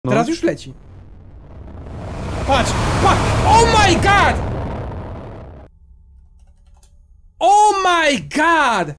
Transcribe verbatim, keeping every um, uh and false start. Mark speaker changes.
Speaker 1: No.
Speaker 2: Teraz już leci. Patrz, patrz! Oh my god! Oh my god!